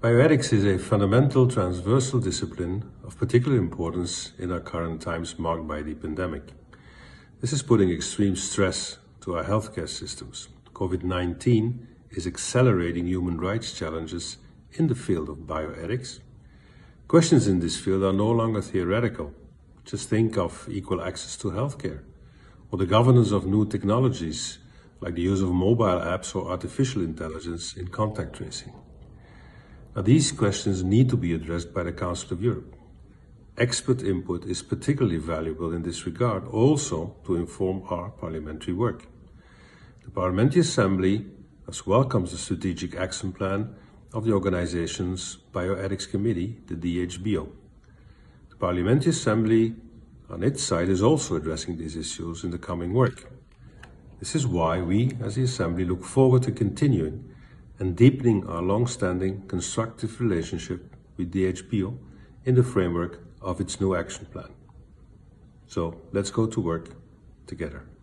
Bioethics is a fundamental transversal discipline of particular importance in our current times marked by the pandemic. This is putting extreme stress to our healthcare systems. COVID-19 is accelerating human rights challenges in the field of bioethics. Questions in this field are no longer theoretical. Just think of equal access to healthcare, or the governance of new technologies like the use of mobile apps or artificial intelligence in contact tracing. Now, these questions need to be addressed by the Council of Europe. Expert input is particularly valuable in this regard, also to inform our parliamentary work. The Parliamentary Assembly thus welcomes the Strategic Action Plan of the organization's Bioethics Committee, the DHBIO. The Parliamentary Assembly, on its side, is also addressing these issues in the coming work. This is why we, as the Assembly, look forward to continuing and deepening our long-standing constructive relationship with DHBIO in the framework of its new action plan. So let's go to work together.